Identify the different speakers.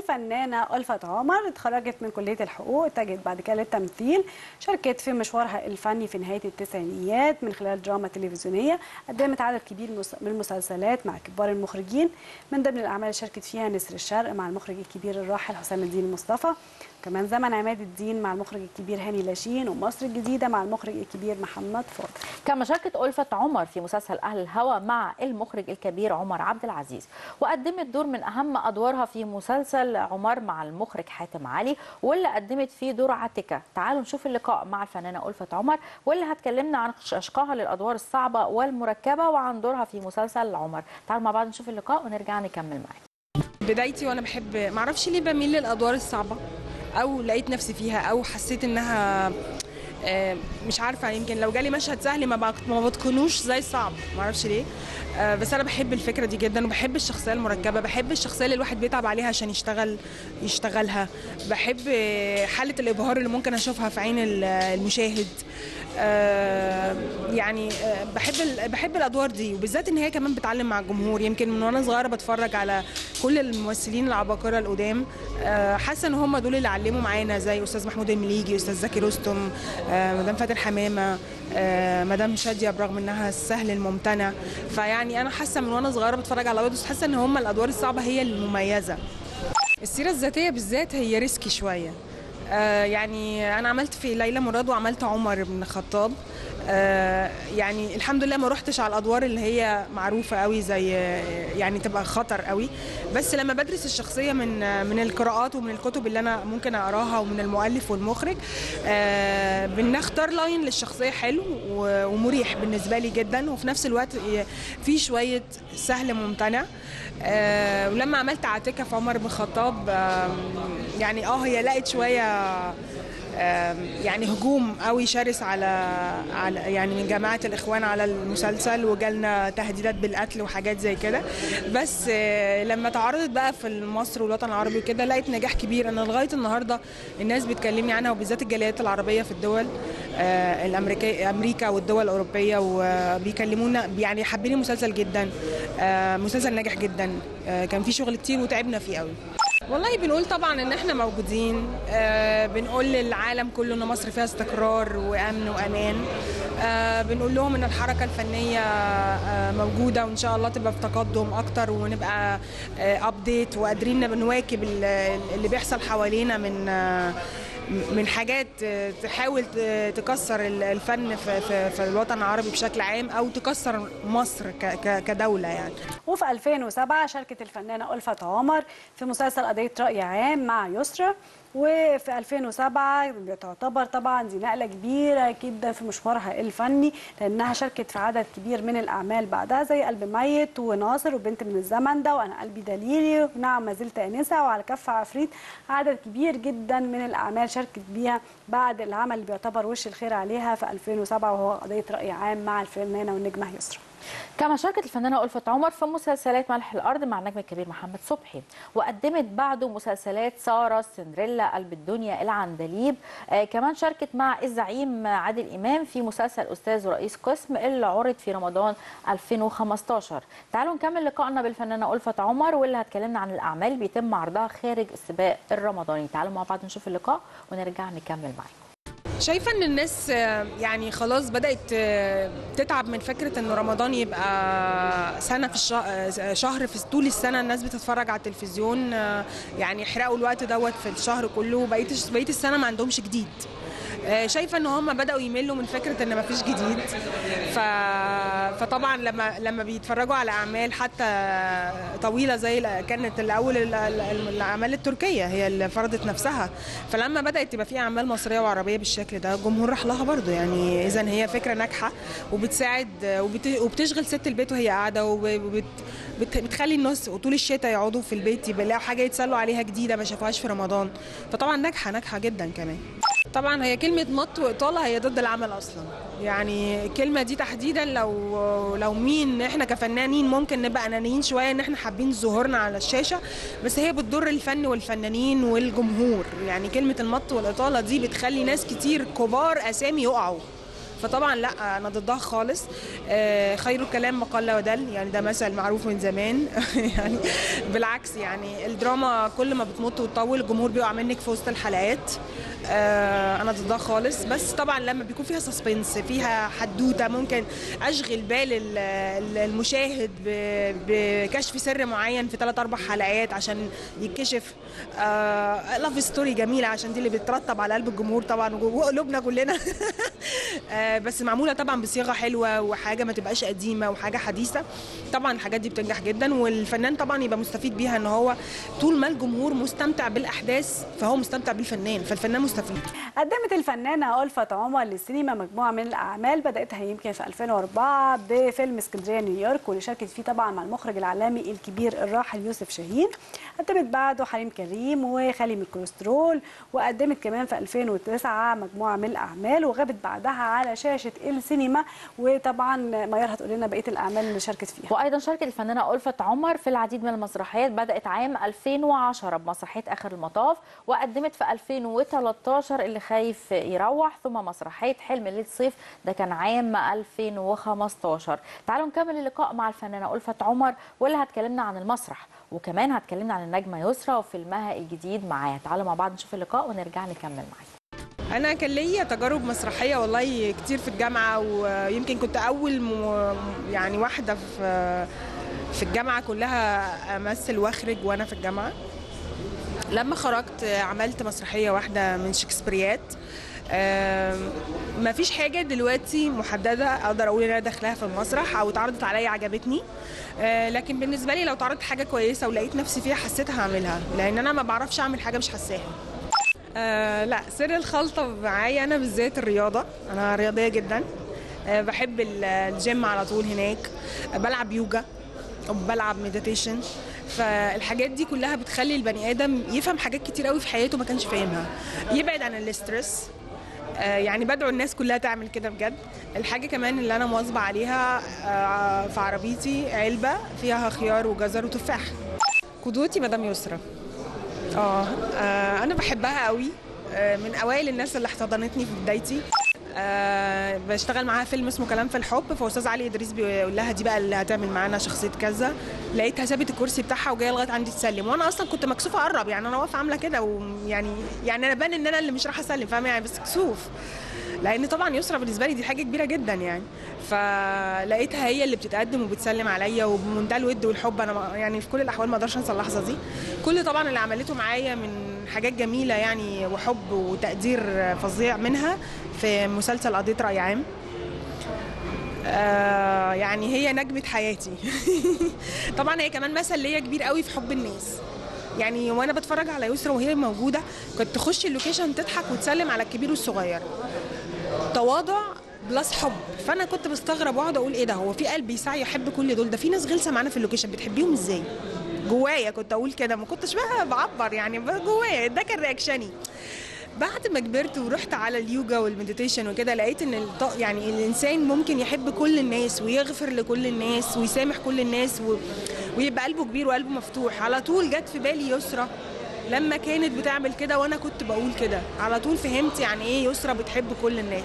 Speaker 1: الفنانة ألفت عمر اتخرجت من كلية الحقوق، اتجهت بعد كده للتمثيل. شاركت في مشوارها الفني في نهاية التسعينيات من خلال دراما تلفزيونية. قدمت عدد كبير من المسلسلات مع كبار المخرجين. من ضمن الأعمال اللي شاركت فيها نسر الشرق مع المخرج الكبير الراحل حسام الدين مصطفى، كمان زمن عماد الدين مع المخرج الكبير هاني لاشين، ومصر الجديدة مع المخرج الكبير محمد فاضل.
Speaker 2: كما شاركت ألفت عمر في مسلسل أهل الهوى مع المخرج الكبير عمر عبد العزيز، وقدمت دور من أهم أدوارها في مسلسل عمر مع المخرج حاتم علي، واللي قدمت فيه دور عتكة. تعالوا نشوف اللقاء مع الفنانة ألفت عمر، واللي هتكلمنا عن أشقاها للأدوار الصعبة والمركبة وعن دورها في مسلسل عمر. تعالوا مع بعض نشوف اللقاء ونرجع نكمل معاكم.
Speaker 3: بدايتي وأنا بحب، معرفش ليه بميل للأدوار الصعبة، أو لقيت نفسي فيها، أو حسيت إنها مش عارفه، يمكن لو جالي مشهد سهل ما بتقنوش زي الصعب، ما اعرفش ليه. بس انا بحب الفكره دي جدا، وبحب الشخصيه المركبه، بحب الشخصيه اللي الواحد بيتعب عليها عشان يشتغلها. بحب حاله الابهار اللي ممكن اشوفها في عين المشاهد. يعني بحب الادوار دي، وبالذات ان هي كمان بتعلم مع الجمهور. يمكن من وانا صغيره بتفرج على كل الممثلين العباقره القدام، حاسه ان هم دول اللي علموا معانا، زي استاذ محمود المليجي، استاذ زكي رستم، مدام فاتن حمامه، مدام شاديه، برغم انها السهل الممتنع. فيعني انا حاسه من وانا صغيره بتفرج على ودوس، حاسه ان هم الادوار الصعبه هي المميزه. السيره الذاتيه بالذات هي ريسكي شويه. يعني انا عملت في ليلى مراد وعملت عمر بن الخطاب. يعني الحمد لله ما روحتش على الادوار اللي هي معروفه قوي، زي يعني تبقى خطر قوي. بس لما بدرس الشخصيه من القراءات ومن الكتب اللي انا ممكن اقراها ومن المؤلف والمخرج، بنختار لاين للشخصيه حلو ومريح بالنسبه لي جدا، وفي نفس الوقت في شويه سهل ممتنع. ولما عملت عتكة في عمر بن الخطاب، يعني هي لقت شويه يعني هجوم قوي شرس على يعني من جماعه الاخوان على المسلسل، وجالنا تهديدات بالقتل وحاجات زي كده. بس لما تعرضت بقى في مصر والوطن العربي وكده، لقيت نجاح كبير. انا لغايه النهارده الناس بتكلمني عنها، وبالذات الجاليات العربيه في الدول الامريكيه، امريكا والدول الاوروبيه، وبيكلمونا يعني حابين المسلسل جدا. مسلسل ناجح جدا، كان فيه شغل كتير وتعبنا فيه قوي. والله بنقول طبعا ان احنا موجودين، بنقول للعالم كله ان مصر فيها استقرار وامن وامان. بنقول لهم ان الحركه الفنيه موجوده، وان شاء الله تبقى في تقدم اكتر، ونبقى ابديت وقادرين بنواكب اللي بيحصل حوالينا من حاجات تحاول تكسر الفن في الوطن العربي بشكل عام، او تكسر مصر كدوله يعني.
Speaker 1: وفي 2007 شاركت الفنانه ألفت عمر في مسلسل قضيه راي عام مع يسرا. وفي 2007 تعتبر طبعا دي نقله كبيره جدا في مشوارها الفني، لانها شاركت في عدد كبير من الاعمال بعدها، زي قلب ميت وناصر وبنت من الزمن ده وانا قلبي دليلي ونعم ما زلت انسه وعلى كف عفريت. عدد كبير جدا من الاعمال شاركت بيها بعد العمل اللي بيعتبر وش الخير عليها في 2007، وهو قضيه راي عام مع الفنانه والنجمه يسرا.
Speaker 2: كما شاركت الفنانة ألفت عمر في مسلسلات ملح الأرض مع النجم الكبير محمد صبحي، وقدمت بعده مسلسلات سارة، سندريلا، قلب الدنيا، العندليب. كمان شاركت مع الزعيم عادل إمام في مسلسل أستاذ ورئيس قسم اللي عرض في رمضان 2015. تعالوا نكمل لقائنا بالفنانة ألفت عمر، واللي هتكلمنا عن الأعمال اللي بيتم عرضها خارج السباق الرمضاني. تعالوا مع بعض نشوف اللقاء ونرجع نكمل معاكم.
Speaker 3: شايفه ان الناس يعني خلاص بدات تتعب من فكره ان رمضان يبقى سنه في شهر في طول السنه الناس بتتفرج على التلفزيون، يعني يحرقوا الوقت دوت في الشهر كله، بقيه السنه ما عندهمش جديد. شايفه ان هم بداوا يملوا من فكره ان ما فيش جديد. فطبعا لما بيتفرجوا على اعمال حتى طويله زي كانت الاول الاعمال التركيه هي اللي فرضت نفسها، فلما بدات تبقى في اعمال مصريه وعربيه بالشكل ده الجمهور راح لها برضه. يعني اذا هي فكره ناجحه وبتساعد وبتشغل ست البيت وهي قاعده، وبتخلي الناس طول الشتاء يقعدوا في البيت يلاقوا حاجه يتسلوا عليها جديده ما شافوهاش في رمضان. فطبعا ناجحه جدا كمان. طبعا هي كلمه مط واطاله هي ضد العمل اصلا. يعني الكلمه دي تحديدا لو مين احنا كفنانين ممكن نبقى انانيين شويه ان احنا حابين ظهورنا على الشاشه، بس هي بتضر الفن والفنانين والجمهور. يعني كلمه المط والاطاله دي بتخلي ناس كتير كبار اسامي يقعوا فطبعا لا انا ضدها خالص. خير الكلام ما قل ودل، يعني ده مثل معروف من زمان. يعني بالعكس، يعني الدراما كل ما بتمط وتطول الجمهور بيقع منك في وسط الحلقات. انا ضدها خالص، بس طبعا لما بيكون فيها سسبنس، فيها حدوته، ممكن اشغل بال المشاهد بكشف سر معين في 3-4 حلقات عشان يتكشف. لاف ستوري جميله عشان دي اللي بترطب على قلب الجمهور طبعا وقلوبنا كلنا. بس معموله طبعا بصيغه حلوه وحاجه ما تبقاش قديمه وحاجه حديثه. طبعا الحاجات دي بتنجح جدا، والفنان طبعا يبقى مستفيد بيها، ان هو طول ما الجمهور مستمتع بالاحداث فهو مستمتع بالفنان، فالفنان مستفيد.
Speaker 1: قدمت الفنانة ألفت عمر للسينما مجموعة من الأعمال بدأتها يمكن في 2004 بفيلم اسكندرية نيويورك، واللي شاركت فيه طبعا مع المخرج العالمي الكبير الراحل يوسف شاهين. قدمت بعده حريم كريم وخالي من الكوليسترول، وقدمت كمان في 2009 مجموعة من الأعمال، وغابت بعدها على شاشة السينما. وطبعا ميار هتقول لنا بقية الأعمال اللي شاركت فيها.
Speaker 2: وايضا شاركت الفنانه ألفت عمر في العديد من المسرحيات. بدات عام 2010 بمسرحيه اخر المطاف، وقدمت في 2013 اللي خايف يروح، ثم مسرحيه حلم ليله صيف، ده كان عام 2015. تعالوا نكمل اللقاء مع الفنانه ألفت عمر، واللي هتكلمنا عن المسرح، وكمان هتكلمنا عن النجمه يسرا وفيلمها الجديد معاها. تعالوا مع بعض نشوف اللقاء ونرجع نكمل معاكم.
Speaker 3: أنا كان ليا تجارب مسرحية والله كتير في الجامعة، ويمكن كنت أول يعني واحدة في الجامعة كلها أمثل وأخرج وأنا في الجامعة. لما خرجت عملت مسرحية واحدة من شكسبيريات. ما فيش حاجة دلوقتي محددة أقدر أقول إن أنا داخلها في المسرح أو اتعرضت عليا عجبتني، لكن بالنسبة لي لو اتعرضت حاجة كويسة ولقيت نفسي فيها حسيتها هعملها، لأن أنا ما بعرفش أعمل حاجة مش حساها. لا، سر الخلطة معايا أنا بالذات الرياضة. أنا رياضية جدا، بحب الجيم على طول هناك، بلعب يوجا وبلعب مديتيشن. فالحاجات دي كلها بتخلي البني آدم يفهم حاجات كتير قوي في حياته ما كانش فاهمها، يبعد عن الاسترس. يعني بدعو الناس كلها تعمل كده بجد. الحاجة كمان اللي أنا مواظبة عليها في عربيتي علبة فيها خيار وجزر وتفاح. قدوتي مدام يسرا. أنا بحبها قوي، من أوائل الناس اللي احتضنتني في بدايتي. بشتغل معاها فيلم اسمه كلام في الحب، فاستاذ علي ادريس بيقول لها دي بقى اللي هتعمل معانا شخصيه كذا. لقيتها سابت الكرسي بتاعها وجايه لغايه عندي تسلم، وانا اصلا كنت مكسوفه اقرب، يعني انا واقفه عامله كده، ويعني انا بان ان انا اللي مش رايحه اسلم، فاهمه يعني، بس كسوف، لان طبعا يسرا بالنسبه لي دي حاجه كبيره جدا يعني. فلقيتها هي اللي بتتقدم وبتسلم عليا وبمنتهى الود والحب. انا يعني في كل الاحوال ما اقدرش انسى اللحظه دي. كل طبعا اللي عملته معايا من حاجات جميله يعني، وحب وتقدير فظيع منها في مسلسل قضية رأي عام. يعني هي نجمة حياتي. طبعا هي كمان مثل ليا كبير قوي في حب الناس. يعني وانا بتفرج على يسرا وهي موجودة كنت تخش اللوكيشن تضحك وتسلم على الكبير والصغير، تواضع بلس حب. فانا كنت بستغرب واقعد اقول ايه ده، هو في قلب يسعى يحب كل دول؟ ده في ناس غلسه معانا في اللوكيشن، بتحبيهم ازاي؟ جوايا كنت اقول كده، ما كنتش بقى بعبر يعني، جوايا ده كان رياكشني. بعد ما كبرت ورحت على اليوجا والمديتيشن وكده، لقيت ان يعني الانسان ممكن يحب كل الناس ويغفر لكل الناس ويسامح كل الناس ويبقى قلبه كبير وقلبه مفتوح. على طول جت في بالي يسرا لما كانت بتعمل كده، وانا كنت بقول كده، على طول فهمت يعني ايه يسرا بتحب كل الناس.